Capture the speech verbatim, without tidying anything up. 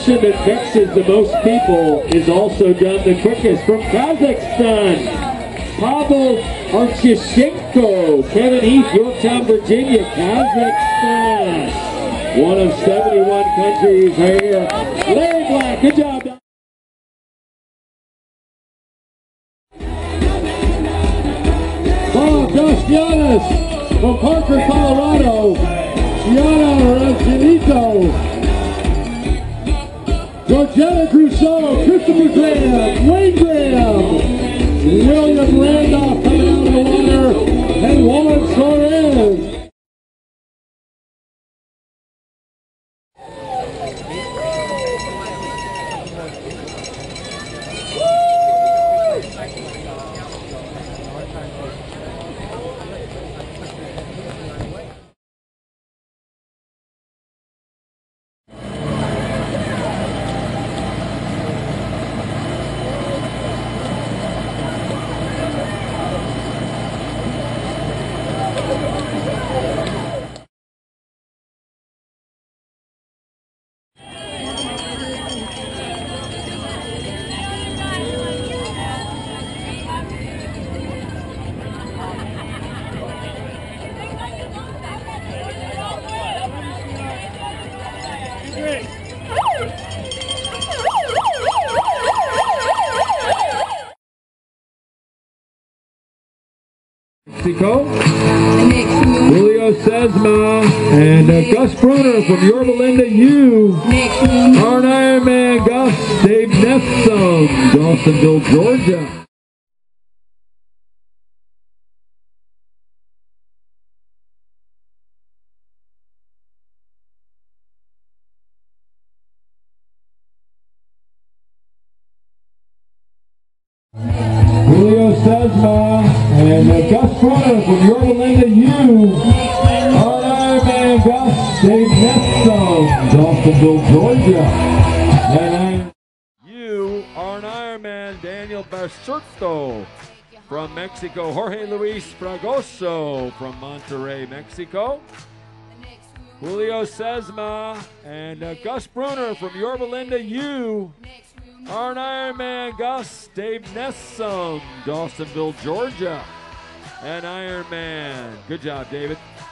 person that mixes the most people is also done the quickest. From Kazakhstan, Pavel Archishenko, Kevin Heath, Yorktown, Virginia, Kazakhstan. One of seventy-one countries right here. Larry Black, good job. Bob Josh Giannis from Parker, Colorado. Gianna Rangelito. Georgetta Crusoe, Christopher Graham, Wayne Graham, William Randolph coming out of the water, and Juan Suarez. Mexico, Julio Sesma, and uh, Gus Bruner from Yorba Linda U. Arn Ironman Gus, Dave Nessum, Dawsonville, Georgia. Julio Sesma and uh, Gus Bruner from Yorba Linda U. Arn Ironman Gus, Dave Nessum, Dawsonville, Georgia. And I you Arn Ironman Daniel Basurto from Mexico. Jorge Luis Fragoso from Monterrey, Mexico. Julio Sesma and uh, Gus Bruner from Yorba Linda U. Arn Ironman Gus, Dave Nessum, Dawsonville, Georgia. And Ironman. Good job, David.